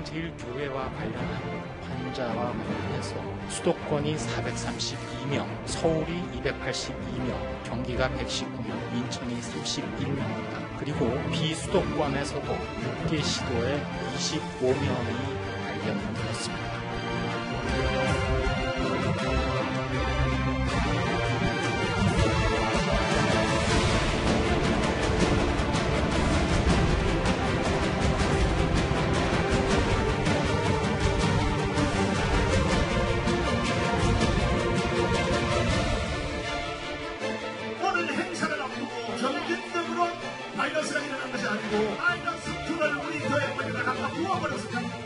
사랑제일교회와 관련한 환자와 관련해서 수도권이 432명, 서울이 282명, 경기가 119명, 인천이 31명입니다. 그리고 비수도권에서도 6개 시도에 25명이 발견되었습니다. 오늘 행사를 앞두고 경균등으로 바이러스가 일어난 것이 아니고 바이러스2를 우리 교회 밖에다 갖다 부어버렸습니다.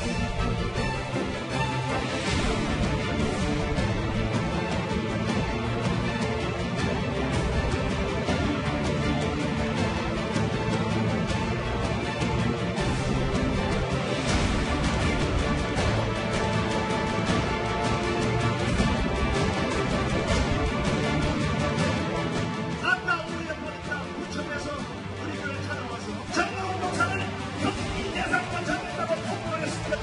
아까 우리가 보니까 부천에서 우리 교회 찾아와서 정광훈 목사를 격리 대상으로 정했다고 통보했습니다.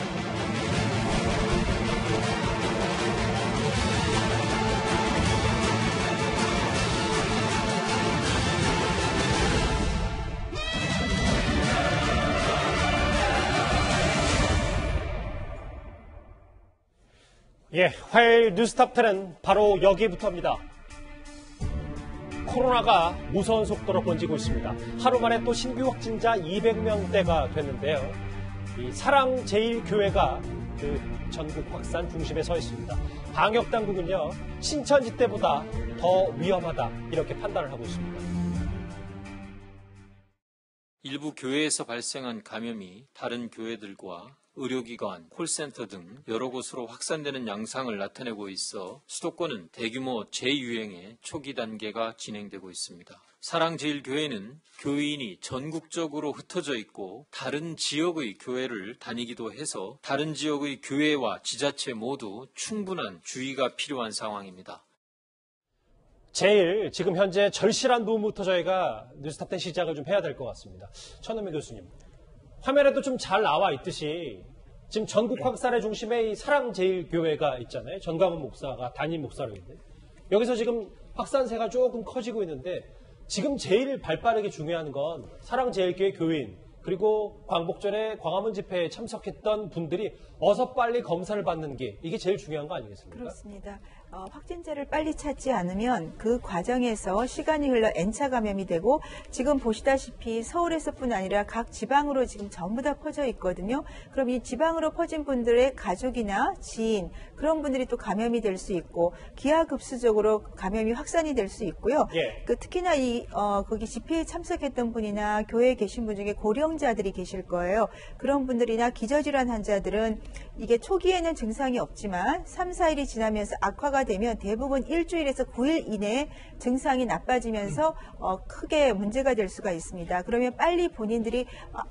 예, 화요일 뉴스탑10은 바로 여기부터입니다. 코로나가 무서운 속도로 번지고 있습니다. 하루 만에 또 신규 확진자 200명대가 됐는데요. 이 사랑제일교회가 그 전국 확산 중심에 서 있습니다. 방역당국은요, 신천지 때보다 더 위험하다 이렇게 판단을 하고 있습니다. 일부 교회에서 발생한 감염이 다른 교회들과 의료기관, 콜센터 등 여러 곳으로 확산되는 양상을 나타내고 있어 수도권은 대규모 재유행의 초기 단계가 진행되고 있습니다. 사랑제일교회는 교인이 전국적으로 흩어져 있고 다른 지역의 교회를 다니기도 해서 다른 지역의 교회와 지자체 모두 충분한 주의가 필요한 상황입니다. 제일 지금 현재 절실한 부분부터 저희가 뉴스탑10 시작을 좀 해야 될 것 같습니다. 천은미 교수님, 화면에도 좀 잘 나와 있듯이 지금 전국 확산의 중심에 이 사랑제일교회가 있잖아요. 전광훈 목사가 담임 목사로 있는데 여기서 지금 확산세가 조금 커지고 있는데 지금 제일 발빠르게 중요한 건 사랑제일교회 교인 그리고 광복절에 광화문 집회에 참석했던 분들이 어서 빨리 검사를 받는 게 이게 제일 중요한 거 아니겠습니까? 그렇습니다. 확진자를 빨리 찾지 않으면 그 과정에서 시간이 흘러 N차 감염이 되고 지금 보시다시피 서울에서뿐 아니라 각 지방으로 지금 전부 다 퍼져 있거든요. 그럼 이 지방으로 퍼진 분들의 가족이나 지인 그런 분들이 또 감염이 될 수 있고 기하급수적으로 감염이 확산이 될 수 있고요. 예. 특히나 거기 집회에 참석했던 분이나 교회에 계신 분 중에 고령자들이 계실 거예요. 그런 분들이나 기저질환 환자들은 이게 초기에는 증상이 없지만 3, 4일이 지나면서 악화가 되면 대부분 일주일에서 9일 이내에 증상이 나빠지면서 크게 문제가 될 수가 있습니다. 그러면 빨리 본인들이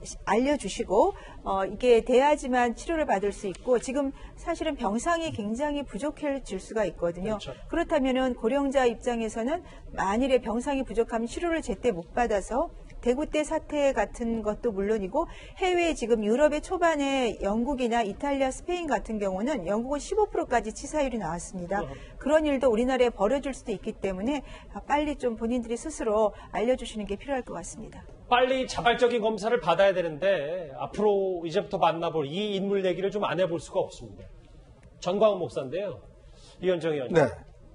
알려주시고 이게 돼야지만 치료를 받을 수 있고 지금 사실은 병상이 굉장히 부족해질 수가 있거든요. 그렇죠. 그렇다면은 고령자 입장에서는 만일에 병상이 부족하면 치료를 제때 못 받아서 대구때 사태 같은 것도 물론이고 해외 지금 유럽의 초반에 영국이나 이탈리아, 스페인 같은 경우는 영국은 15%까지 치사율이 나왔습니다. 그런 일도 우리나라에 벌어질 수도 있기 때문에 빨리 좀 본인들이 스스로 알려주시는 게 필요할 것 같습니다. 빨리 자발적인 검사를 받아야 되는데 앞으로 이제부터 만나볼 이 인물 얘기를 좀 안 해볼 수가 없습니다. 전광훈 목사인데요. 이현정 의원님. 네.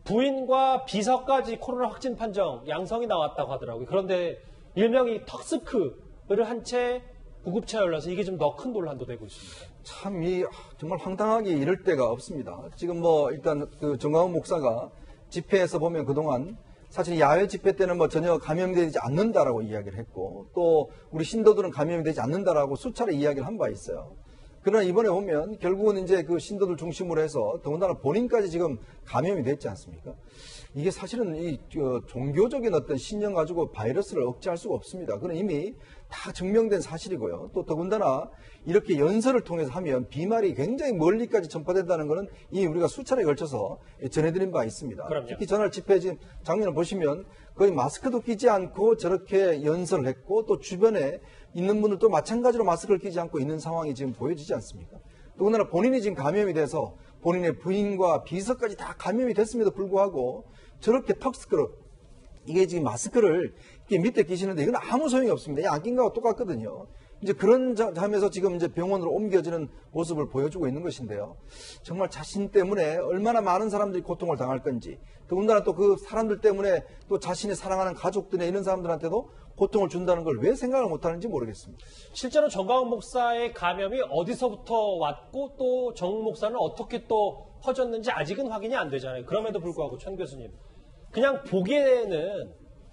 부인과 비서까지 코로나 확진 판정 양성이 나왔다고 하더라고요. 그런데 일명 이 턱스크를 한 채 구급차에 올라서 이게 좀 더 큰 논란도 되고 있습니다. 참, 정말 황당하게 이럴 데가 없습니다. 지금 일단 그 정광훈 목사가 집회에서 보면 그동안 사실 야외 집회 때는 전혀 감염이 되지 않는다라고 이야기를 했고 또 우리 신도들은 감염이 되지 않는다라고 수차례 이야기를 한 바 있어요. 그러나 이번에 보면 결국은 이제 그 신도들 중심으로 해서 더군다나 본인까지 지금 감염이 됐지 않습니까? 이게 사실은 이 종교적인 어떤 신념 가지고 바이러스를 억제할 수가 없습니다. 그건 이미 다 증명된 사실이고요. 또 더군다나 이렇게 연설을 통해서 하면 비말이 굉장히 멀리까지 전파된다는 것은 이미 우리가 수차례 걸쳐서 전해드린 바 있습니다. 그럼요. 특히 전날 집회 지금 장면을 보시면 거의 마스크도 끼지 않고 저렇게 연설을 했고 또 주변에 있는 분들도 마찬가지로 마스크를 끼지 않고 있는 상황이 지금 보여지지 않습니까? 더군다나 본인이 지금 감염이 돼서 본인의 부인과 비서까지 다 감염이 됐음에도 불구하고 저렇게 턱 스크럽, 이게 지금 마스크를 이렇게 밑에 끼시는데 이건 아무 소용이 없습니다. 안 낀 거와 똑같거든요. 이제 그런 점에서 지금 이제 병원으로 옮겨지는 모습을 보여주고 있는 것인데요. 정말 자신 때문에 얼마나 많은 사람들이 고통을 당할 건지, 더군다나 또 그 사람들 때문에 또 자신이 사랑하는 가족들이나 이런 사람들한테도 고통을 준다는 걸 왜 생각을 못하는지 모르겠습니다. 실제로 정광훈 목사의 감염이 어디서부터 왔고 또 정 목사는 어떻게 또 퍼졌는지 아직은 확인이 안 되잖아요. 그럼에도 불구하고 천 교수님, 그냥 보기에는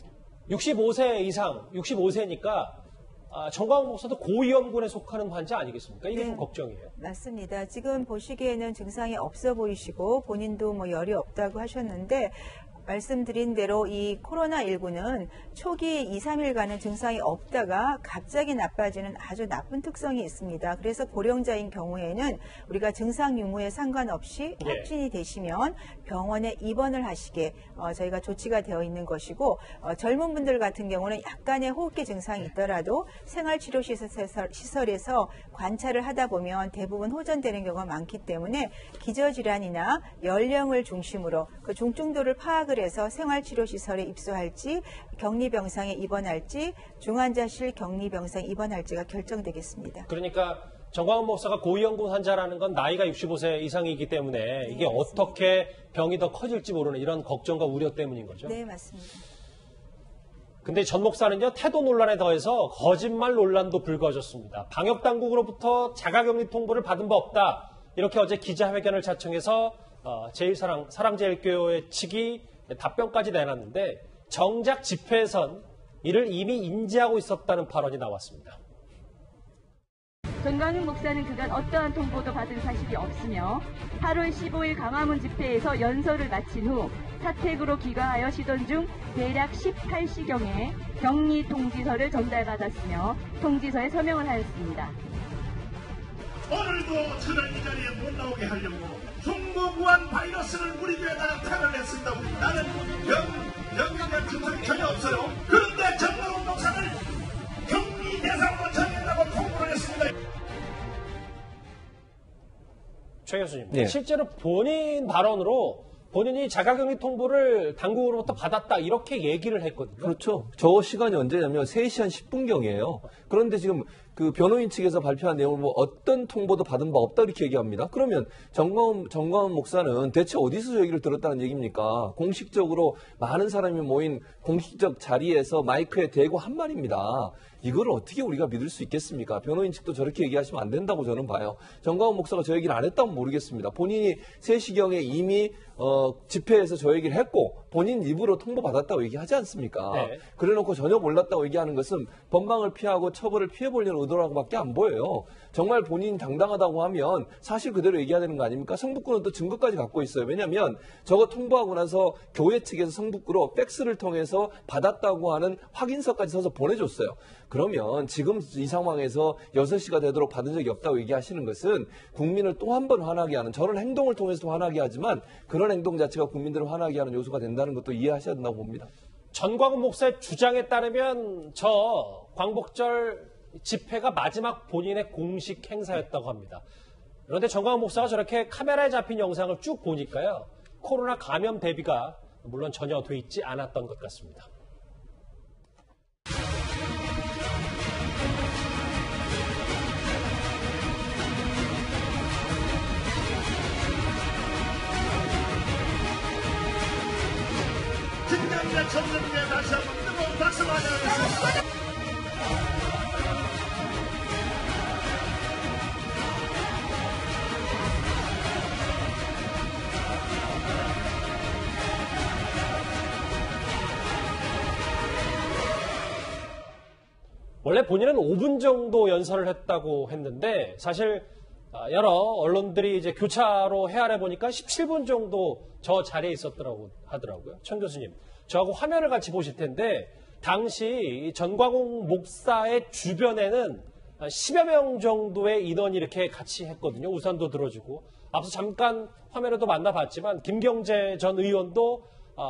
65세 이상, 65세니까 정광훈 목사도 고위험군에 속하는 환자 아니겠습니까? 이게 좀 걱정이에요. 맞습니다. 지금 보시기에는 증상이 없어 보이시고 본인도 뭐 열이 없다고 하셨는데 말씀드린 대로 이 코로나19는 초기 2, 3일간은 증상이 없다가 갑자기 나빠지는 아주 나쁜 특성이 있습니다. 그래서 고령자인 경우에는 우리가 증상 유무에 상관없이 확진이 되시면 병원에 입원을 하시게 저희가 조치가 되어 있는 것이고 젊은 분들 같은 경우는 약간의 호흡기 증상이 있더라도 생활치료시설에서 관찰을 하다 보면 대부분 호전되는 경우가 많기 때문에 기저질환이나 연령을 중심으로 그 중증도를 파악을 해서 생활치료시설에 입소할지 격리병상에 입원할지 중환자실 격리병상에 입원할지가 결정되겠습니다. 그러니까 정광훈 목사가 고위험군 환자라는 건 나이가 65세 이상이기 때문에 이게 어떻게 병이 더 커질지 모르는 이런 걱정과 우려 때문인 거죠? 네, 맞습니다. 근데 전 목사는요, 태도 논란에 더해서 거짓말 논란도 불거졌습니다. 방역당국으로부터 자가격리 통보를 받은 바 없다. 이렇게 어제 기자회견을 자청해서 사랑제일교회 측이 답변까지 내놨는데 정작 집회에선 이를 이미 인지하고 있었다는 발언이 나왔습니다. 정광훈 목사는 그간 어떠한 통보도 받은 사실이 없으며 8월 15일 광화문 집회에서 연설을 마친 후 사택으로 귀가하여 쉬던 중 대략 18시경에 격리 통지서를 전달받았으며 통지서에 서명을 하였습니다. 오늘도 저를 이 자리에 못 나오게 하려고 중국우한 바이러스를 우리 교회에다 탄을 냈습니다. 나는 병에 대한 증상이 전혀 없어요. 그런데 정광훈 목사를 격리 대상으로 정했다고 통보를 했습니다. 최 교수님, 네. 실제로 본인 발언으로 본인이 자가격리 통보를 당국으로부터 받았다 이렇게 얘기를 했거든요. 그렇죠. 저 시간이 언제냐면 3시 한 10분경이에요. 그런데 지금 그 변호인 측에서 발표한 내용을 뭐 어떤 통보도 받은 바 없다 이렇게 얘기합니다. 그러면 정광훈 목사는 대체 어디서 저 얘기를 들었다는 얘기입니까? 공식적으로 많은 사람이 모인 공식적 자리에서 마이크에 대고 한 말입니다. 이걸 어떻게 우리가 믿을 수 있겠습니까? 변호인 측도 저렇게 얘기하시면 안 된다고 저는 봐요. 정광훈 목사가 저 얘기를 안 했다면 모르겠습니다. 본인이 3시경에 이미 집회에서 저 얘기를 했고 본인 입으로 통보받았다고 얘기하지 않습니까? 네. 그래놓고 전혀 몰랐다고 얘기하는 것은 법망을 피하고 처벌을 피해보려는 의도라고밖에 안 보여요. 정말 본인이 당당하다고 하면 사실 그대로 얘기해야 되는 거 아닙니까? 성북구는 또 증거까지 갖고 있어요. 왜냐하면 저거 통보하고 나서 교회 측에서 성북구로 팩스를 통해서 받았다고 하는 확인서까지 써서 보내줬어요. 그러면 지금 이 상황에서 6시가 되도록 받은 적이 없다고 얘기하시는 것은 국민을 또 한 번 화나게 하는, 저런 행동을 통해서도 화나게 하지만 그런 행동 자체가 국민들을 화나게 하는 요소가 된다는 것도 이해하셔야 된다고 봅니다. 전광훈 목사의 주장에 따르면 저 광복절 집회가 마지막 본인의 공식 행사였다고 합니다. 그런데 정광훈 목사가 저렇게 카메라에 잡힌 영상을 쭉 보니까요, 코로나 감염 대비가 물론 전혀 돼 있지 않았던 것 같습니다. 김남자 전문가에 다시 한번 뜨거운 박수 마련하겠습니다. 원래 본인은 5분 정도 연설을 했다고 했는데 사실 여러 언론들이 이제 교차로 헤아려 보니까 17분 정도 저 자리에 있었더라고 하더라고요. 천 교수님, 저하고 화면을 같이 보실 텐데 당시 전광훈 목사의 주변에는 10여 명 정도의 인원이 이렇게 같이 했거든요. 우산도 들어주고. 앞서 잠깐 화면에도 만나봤지만 김경재 전 의원도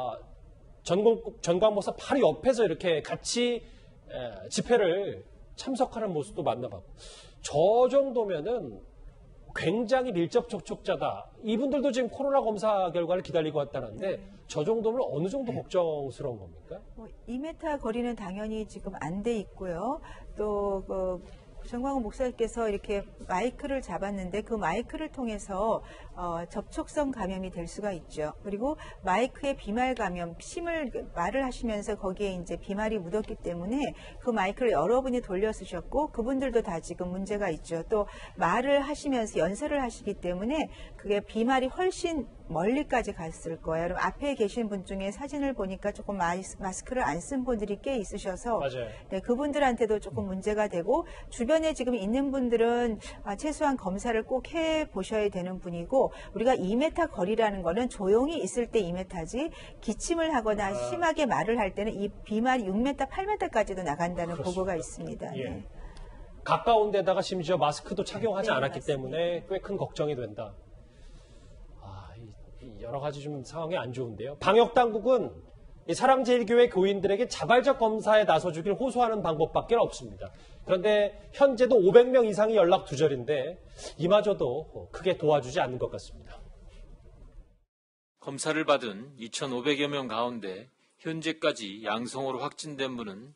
전광훈 목사 바로 옆에서 이렇게 같이 집회를 참석하는 모습도 만나봤고. 저 정도면은 굉장히 밀접 접촉자다. 이분들도 지금 코로나 검사 결과를 기다리고 왔다는데 저 정도면 어느 정도 걱정스러운 겁니까? 2m 거리는 당연히 지금 안 돼 있고요. 또 전광훈 목사님께서 이렇게 마이크를 잡았는데 그 마이크를 통해서 접촉성 감염이 될 수가 있죠. 그리고 마이크에 비말 감염, 말을 하시면서 거기에 이제 비말이 묻었기 때문에 그 마이크를 여러분이 돌려 쓰셨고 그분들도 다 지금 문제가 있죠. 또 말을 하시면서 연설을 하시기 때문에 그게 비말이 훨씬 멀리까지 갔을 거예요. 그럼 앞에 계신 분 중에 사진을 보니까 조금 마스크를 안 쓴 분들이 꽤 있으셔서 맞아요. 네, 그분들한테도 조금 문제가 되고 주변에 지금 있는 분들은 최소한 검사를 꼭 해보셔야 되는 분이고 우리가 2m 거리라는 거는 조용히 있을 때 2m지 기침을 하거나 심하게 말을 할 때는 이 비말이 6m, 8m까지도 나간다는 그렇습니다. 보고가 있습니다. 예. 네. 가까운 데다가 심지어 마스크도 착용하지 네, 않았기 맞습니다. 때문에 꽤 큰 걱정이 된다. 여러 가지 좀 상황이 안 좋은데요. 방역당국은 이 사랑제일교회 교인들에게 자발적 검사에 나서주길 호소하는 방법밖에 없습니다. 그런데 현재도 500명 이상이 연락 두절인데 이마저도 크게 도와주지 않는 것 같습니다. 검사를 받은 2,500여 명 가운데 현재까지 양성으로 확진된 분은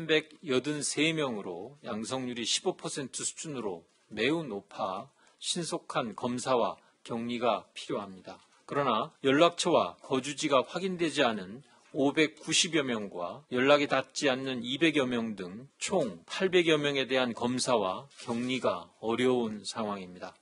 383명으로 양성률이 15% 수준으로 매우 높아 신속한 검사와 격리가 필요합니다. 그러나 연락처와 거주지가 확인되지 않은 590여 명과 연락이 닿지 않는 200여 명 등 총 800여 명에 대한 검사와 격리가 어려운 상황입니다.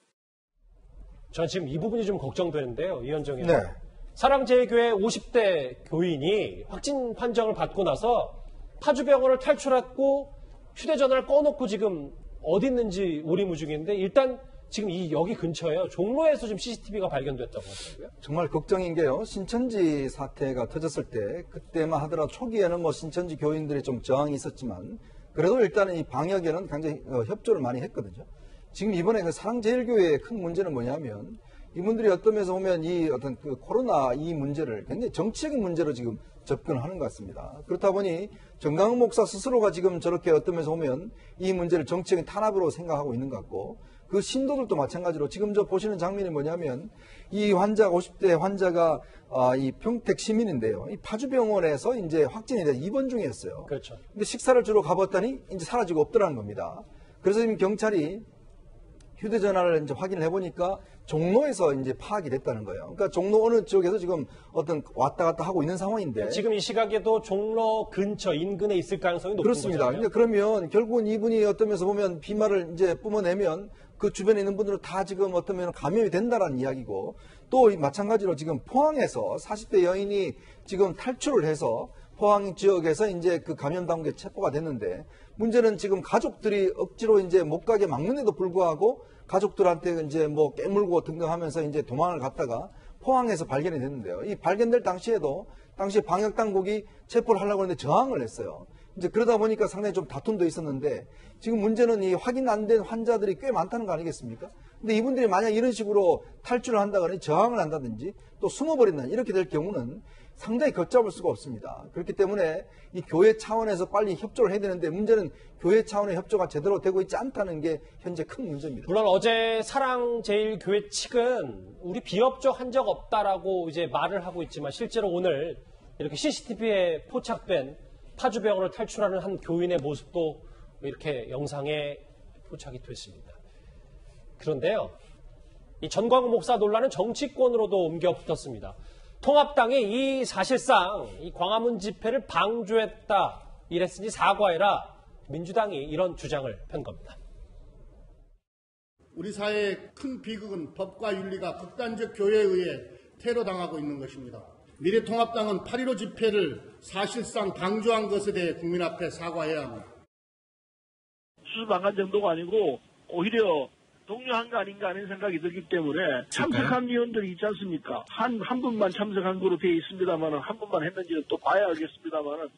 전 지금 이 부분이 좀 걱정되는데요. 이현정 의원. 네. 사랑제일교회 50대 교인이 확진 판정을 받고 나서 파주병원을 탈출했고 휴대전화를 꺼놓고 지금 어디 있는지 오리무중인데 일단 지금 여기 근처에요. 종로에서 지금 CCTV가 발견됐다고 하더라고요. 정말 걱정인 게요. 신천지 사태가 터졌을 때 그때만 하더라도 초기에는 뭐 신천지 교인들이 좀 저항이 있었지만 그래도 일단은 이 방역에는 굉장히 협조를 많이 했거든요. 지금 이번에 그 사랑제일교회의 큰 문제는 뭐냐면 이분들이 어떤 면에서 보면 이 어떤 그 코로나 이 문제를 굉장히 정치적인 문제로 지금 접근을 하는 것 같습니다. 그렇다 보니 전광훈 목사 스스로가 지금 저렇게 어떤 면에서 보면 이 문제를 정치적인 탄압으로 생각하고 있는 것 같고 그 신도들도 마찬가지로 지금 저 보시는 장면이 뭐냐면 이 환자 50대 환자가 이 평택 시민인데요. 이 파주병원에서 이제 확진이 돼 입원 중이었어요. 그렇죠. 근데 식사를 주러 가봤더니 이제 사라지고 없더라는 겁니다. 그래서 지금 경찰이 휴대전화를 이제 확인을 해보니까 종로에서 이제 파악이 됐다는 거예요. 그러니까 종로 어느 지역에서 지금 어떤 왔다 갔다 하고 있는 상황인데. 지금 이 시각에도 종로 근처 인근에 있을 가능성이 높은 그렇습니다. 거잖아요. 그러니까 그러면 결국은 이분이 어떤 면에서 보면 비말을 이제 뿜어내면 그 주변에 있는 분들은 다 지금 어떤 면은 감염이 된다라는 이야기고 또 마찬가지로 지금 포항에서 40대 여인이 지금 탈출을 해서 포항 지역에서 이제 그 감염 당국에 체포가 됐는데 문제는 지금 가족들이 억지로 이제 못 가게 막는데도 불구하고 가족들한테 이제 뭐 깨물고 등등하면서 이제 도망을 갔다가 포항에서 발견이 됐는데요. 이 발견될 당시에도 당시 방역 당국이 체포를 하려고 했는데 저항을 했어요. 이제 그러다 보니까 상당히 좀 다툼도 있었는데 지금 문제는 이 확인 안 된 환자들이 꽤 많다는 거 아니겠습니까? 근데 이분들이 만약 이런 식으로 탈출을 한다거나 저항을 한다든지 또 숨어버린다 이렇게 될 경우는 상당히 걷잡을 수가 없습니다. 그렇기 때문에 이 교회 차원에서 빨리 협조를 해야 되는데 문제는 교회 차원의 협조가 제대로 되고 있지 않다는 게 현재 큰 문제입니다. 물론 어제 사랑제일교회 측은 우리 비협조 한 적 없다라고 이제 말을 하고 있지만 실제로 오늘 이렇게 CCTV에 포착된 파주병원을 탈출하는 한 교인의 모습도 이렇게 영상에 포착이 됐습니다. 그런데요, 이 전광훈 목사 논란은 정치권으로도 옮겨 붙었습니다. 통합당이 사실상 이 광화문 집회를 방조했다 이랬으니 사과해라. 민주당이 이런 주장을 편 겁니다. 우리 사회의 큰 비극은 법과 윤리가 극단적 교회에 의해 테러당하고 있는 것입니다. 미래통합당은 8.15 집회를 사실상 방조한 것에 대해 국민 앞에 사과해야 합니다. 수습 안 간 정도가 아니고 오히려 독려한 거 아닌가 하는 생각이 들기 때문에 참석한 위원들이 있지 않습니까? 한 분만 참석한 거로 되어 있습니다만은 한 분만 했는지는 또 봐야 알겠습니다만은.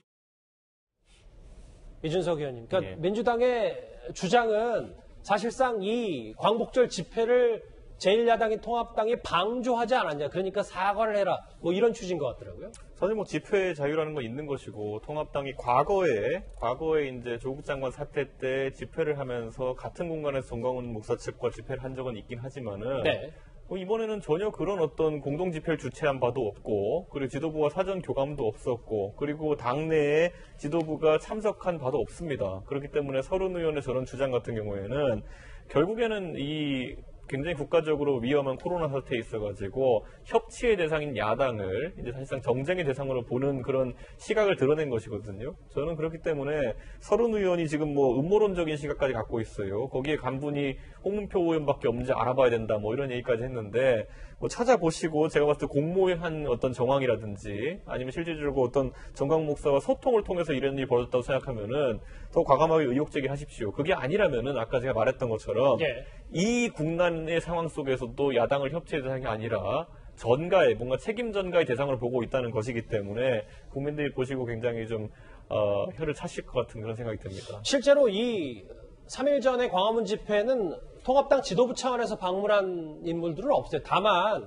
이준석 의원님, 그러니까 민주당의 주장은 사실상 이 광복절 집회를 제1야당인 통합당이 방조하지 않았냐. 그러니까 사과를 해라. 뭐 이런 취지인 것 같더라고요. 사실 뭐 집회 자유라는 건 있는 것이고 통합당이 과거에 이제 조국 장관 사태 때 집회를 하면서 같은 공간에서 정광훈 목사 측과 집회를 한 적은 있긴 하지만은 이번에는 전혀 그런 어떤 공동 집회를 주최한 바도 없고 그리고 지도부와 사전 교감도 없었고 그리고 당내에 지도부가 참석한 바도 없습니다. 그렇기 때문에 서른 의원의 저런 주장 같은 경우에는 결국에는 이 굉장히 국가적으로 위험한 코로나 사태에 있어가지고 협치의 대상인 야당을 이제 사실상 정쟁의 대상으로 보는 그런 시각을 드러낸 것이거든요. 저는 그렇기 때문에 서른 의원이 지금 뭐 음모론적인 시각까지 갖고 있어요. 거기에 간분이 홍문표 의원밖에 없는지 알아봐야 된다 뭐 이런 얘기까지 했는데 뭐 찾아보시고 제가 봤을 때 공모한 어떤 정황이라든지 아니면 실질적으로 어떤 정광훈 목사와 소통을 통해서 이런 일이 벌어졌다고 생각하면은 더 과감하게 의혹 제기하십시오. 그게 아니라면은 아까 제가 말했던 것처럼 이 국난의 상황 속에서도 야당을 협치의 대상이 아니라 전가의 뭔가 책임 전가의 대상으로 보고 있다는 것이기 때문에 국민들이 보시고 굉장히 좀 혀를 차실 것 같은 그런 생각이 듭니다. 실제로 이 3일 전에 광화문 집회는 통합당 지도부 차원에서 방문한 인물들은 없어요. 다만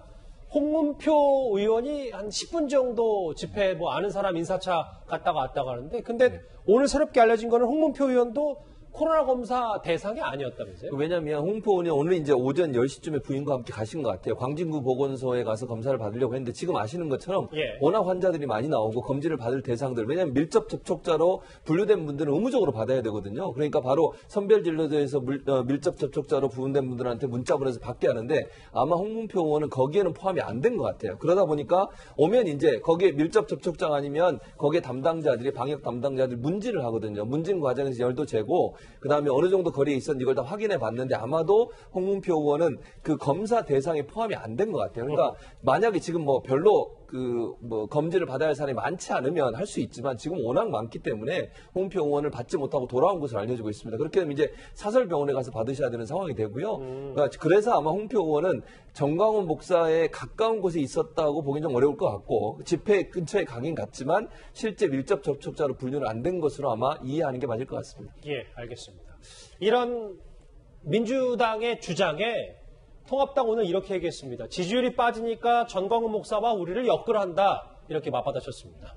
홍문표 의원이 한 10분 정도 집회 뭐 아는 사람 인사차 갔다가 왔다가 하는데 근데 오늘 새롭게 알려진 거는 홍문표 의원도 코로나 검사 대상이 아니었다면서요? 왜냐하면 홍문표 의원이 오늘 이제 오전 10시쯤에 부인과 함께 가신 것 같아요. 광진구 보건소에 가서 검사를 받으려고 했는데 지금 아시는 것처럼 워낙 환자들이 많이 나오고 검진을 받을 대상들 왜냐하면 밀접 접촉자로 분류된 분들은 의무적으로 받아야 되거든요. 그러니까 바로 선별진료소에서 밀접 접촉자로 부분된 분들한테 문자 보내서 받게 하는데 아마 홍문표 의원은 거기에는 포함이 안 된 것 같아요. 그러다 보니까 오면 이제 거기에 밀접 접촉자가 아니면 거기에 담당자들이 방역 담당자들이 문진을 하거든요. 문진 과정에서 열도 재고 그 다음에 어느 정도 거리에 있었는지 이걸 다 확인해 봤는데 아마도 홍문표 의원은 그 검사 대상에 포함이 안 된 것 같아요. 그러니까 만약에 지금 뭐 별로 검진을 받아야 할 사람이 많지 않으면 할 수 있지만 지금 워낙 많기 때문에 홍문표 의원을 받지 못하고 돌아온 것으로 알려지고 있습니다. 그렇게 되면 이제 사설병원에 가서 받으셔야 되는 상황이 되고요. 그러니까 그래서 아마 홍문표 의원은 정광훈 목사에 가까운 곳에 있었다고 보기는 좀 어려울 것 같고 집회 근처에 가긴 갔지만 실제 밀접 접촉자로 분류는 안 된 것으로 아마 이해하는 게 맞을 것 같습니다. 예, 알겠습니다. 이런 민주당의 주장에 통합당 오늘 이렇게 얘기했습니다. 지지율이 빠지니까 전광훈 목사와 우리를 엮으한다 이렇게 맞받아쳤습니다.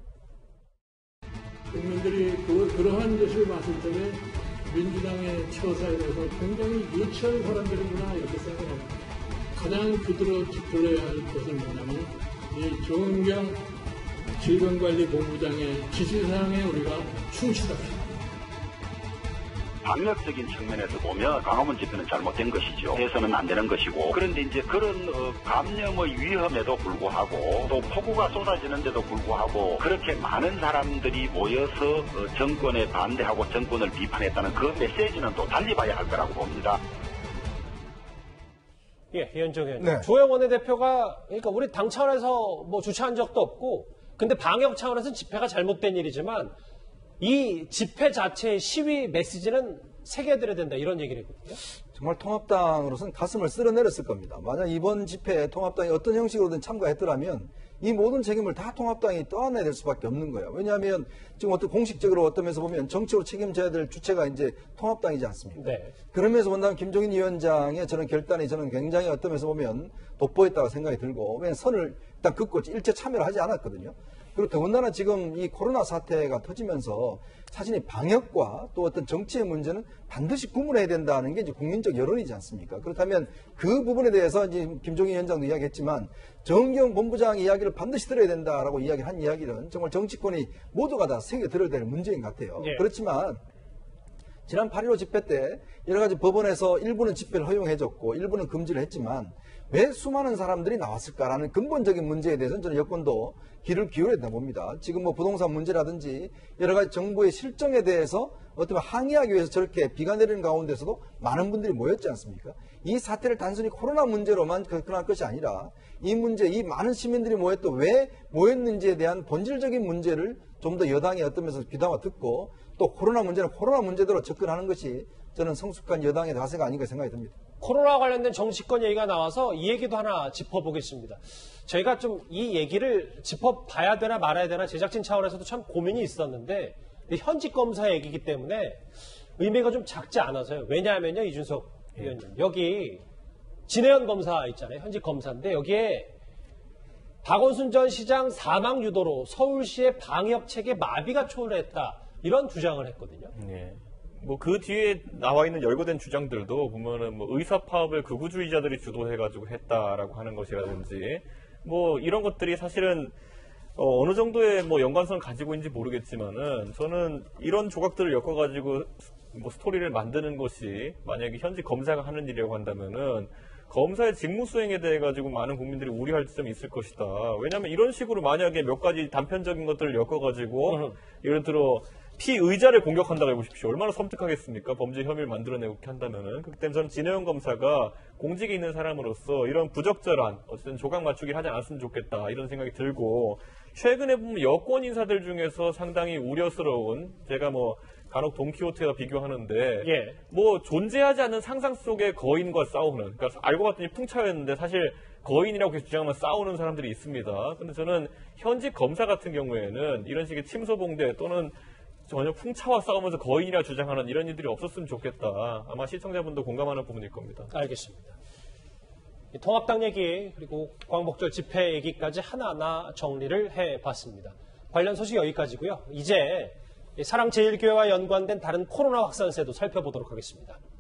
국민들이 그러한 것을 봤을 때는 민주당의 처사에 대해서 굉장히 유치한 사람들이구나 이렇게 생각합니다. 가장 그들을 짚어야 할 것은 뭐냐면 이 정은경 질병관리본부장의 지시사항에 우리가 충실합니다. 방역적인 측면에서 보면 광화문 집회는 잘못된 것이죠. 해서는 안 되는 것이고 그런데 이제 그런 감염의 위험에도 불구하고 또 폭우가 쏟아지는데도 불구하고 그렇게 많은 사람들이 모여서 정권에 반대하고 정권을 비판했다는 그 메시지는 또 달리 봐야 할 거라고 봅니다. 예, 이현정 의원님. 조영 원내대표가 그러니까 우리 당 차원에서 뭐 주최한 적도 없고 근데 방역 차원에서는 집회가 잘못된 일이지만 이 집회 자체의 시위 메시지는 새겨드려야 된다 이런 얘기를 했거든요. 정말 통합당으로서는 가슴을 쓸어내렸을 겁니다. 만약 이번 집회에 통합당이 어떤 형식으로든 참가했더라면 이 모든 책임을 다 통합당이 떠안아야 될 수밖에 없는 거예요. 왜냐하면 지금 어떤 공식적으로 어떤 면에서 보면 정치로 책임져야 될 주체가 이제 통합당이지 않습니까? 그러면서 본다면 김종인 위원장의 저는 결단이 저는 굉장히 어떤 면에서 보면 돋보였다고 생각이 들고 왜냐하면 선을 일단 긋고 일체 참여를 하지 않았거든요. 그리고 더군다나 지금 이 코로나 사태가 터지면서 사실 이 방역과 또 어떤 정치의 문제는 반드시 구분해야 된다는 게 이제 국민적 여론이지 않습니까? 그렇다면 그 부분에 대해서 이제 김종인 위원장도 이야기했지만 정은경 본부장 이야기를 반드시 들어야 된다라고 이야기한 이야기는 정말 정치권이 모두가 다 새겨 들어야 될 문제인 것 같아요. 그렇지만 지난 8.15 집회 때 여러 가지 법원에서 일부는 집회를 허용해줬고 일부는 금지를 했지만 왜 수많은 사람들이 나왔을까라는 근본적인 문제에 대해서는 저는 여권도 귀를 기울여야 된다 봅니다. 지금 뭐 부동산 문제라든지 여러 가지 정부의 실정에 대해서 어떻게 항의하기 위해서 저렇게 비가 내리는 가운데서도 많은 분들이 모였지 않습니까? 이 사태를 단순히 코로나 문제로만 접근할 것이 아니라 이 문제, 이 많은 시민들이 모였던 왜 모였는지에 대한 본질적인 문제를 좀 더 여당이 어떤 면에서 귀담아 듣고 또 코로나 문제는 코로나 문제대로 접근하는 것이 저는 성숙한 여당의 자세가 아닌가 생각이 듭니다. 코로나 관련된 정치권 얘기가 나와서 이 얘기도 하나 짚어보겠습니다. 저희가 좀 이 얘기를 짚어봐야 되나 말아야 되나 제작진 차원에서도 참 고민이 있었는데 현직 검사 얘기이기 때문에 의미가 좀 작지 않아서요. 왜냐하면요, 이준석 위원님. 여기 진해연 검사 있잖아요. 현직 검사인데 여기에 박원순 전 시장 사망 유도로 서울시의 방역 체계 마비가 초래했다. 이런 주장을 했거든요. 네. 뭐 그 뒤에 나와 있는 열거된 주장들도 보면은 뭐 의사 파업을 극우주의자들이 주도해가지고 했다라고 하는 것이라든지 뭐 이런 것들이 사실은 어느 정도의 뭐 연관성을 가지고 있는지 모르겠지만은 저는 이런 조각들을 엮어가지고 뭐 스토리를 만드는 것이 만약에 현직 검사가 하는 일이라고 한다면은 검사의 직무 수행에 대해 가지고 많은 국민들이 우려할 점이 있을 것이다. 왜냐하면 이런 식으로 만약에 몇 가지 단편적인 것들을 엮어가지고 예를 들어 피의자를 공격한다고 해보십시오. 얼마나 섬뜩하겠습니까? 범죄 혐의를 만들어내고 이렇게 한다면은. 그렇기 때문에 저는 진해연 검사가 공직에 있는 사람으로서 이런 부적절한 어쨌든 조각 맞추기를 하지 않았으면 좋겠다. 이런 생각이 들고 최근에 보면 여권 인사들 중에서 상당히 우려스러운 제가 뭐 간혹 돈키호테와 비교하는데 뭐 존재하지 않는 상상 속의 거인과 싸우는 그러니까 알고 봤더니 풍차였는데 사실 거인이라고 계속 주장하면 싸우는 사람들이 있습니다. 근데 저는 현직 검사 같은 경우에는 이런 식의 침소봉대 또는 전혀 풍차와 싸우면서 거인이라 주장하는 이런 일들이 없었으면 좋겠다. 아마 시청자분도 공감하는 부분일 겁니다. 알겠습니다. 통합당 얘기 그리고 광복절 집회 얘기까지 하나하나 정리를 해봤습니다. 관련 소식 여기까지고요. 이제 사랑제일교회와 연관된 다른 코로나 확산세도 살펴보도록 하겠습니다.